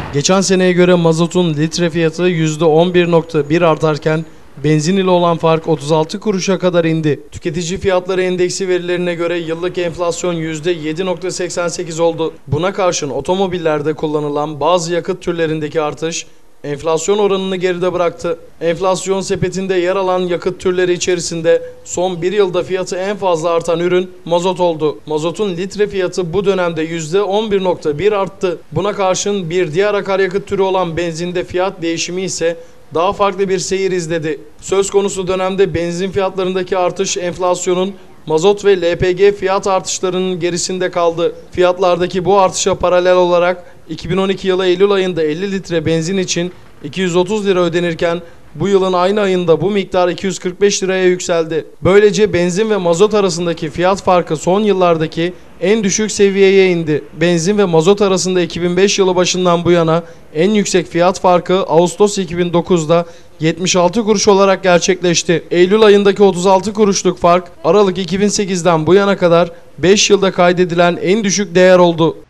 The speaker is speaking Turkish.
Geçen seneye göre mazotun litre fiyatı %11.1 artarken benzin ile olan fark 36 kuruşa kadar indi. Tüketici fiyatları endeksi verilerine göre yıllık enflasyon %7.88 oldu. Buna karşın otomobillerde kullanılan bazı yakıt türlerindeki artış enflasyon oranını geride bıraktı. Enflasyon sepetinde yer alan yakıt türleri içerisinde son bir yılda fiyatı en fazla artan ürün mazot oldu. Mazotun litre fiyatı bu dönemde %11.1 arttı. Buna karşın bir diğer akaryakıt türü olan benzinde fiyat değişimi ise daha farklı bir seyir izledi. Söz konusu dönemde benzin fiyatlarındaki artış enflasyonun mazot ve LPG fiyat artışlarının gerisinde kaldı. Fiyatlardaki bu artışa paralel olarak 2012 yılı Eylül ayında 50 litre benzin için 230 lira ödenirken bu yılın aynı ayında bu miktar 245 liraya yükseldi. Böylece benzin ve mazot arasındaki fiyat farkı son yıllardaki en düşük seviyeye indi. Benzin ve mazot arasında 2005 yılı başından bu yana en yüksek fiyat farkı Ağustos 2009'da 76 kuruş olarak gerçekleşti. Eylül ayındaki 36 kuruşluk fark Aralık 2008'den bu yana kadar 5 yılda kaydedilen en düşük değer oldu.